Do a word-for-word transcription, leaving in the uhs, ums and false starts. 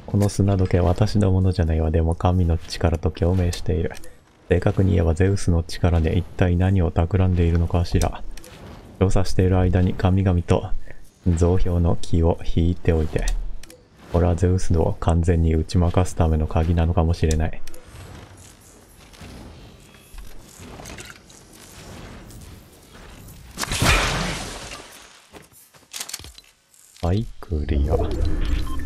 この砂時計は私のものじゃないわ。でも神の力と共鳴している。正確に言えばゼウスの力で一体何を企んでいるのかしら。調査している間に神々と増票の気を引いておいて。これはゼウスを完全に打ち負かすための鍵なのかもしれない。はい、クリア。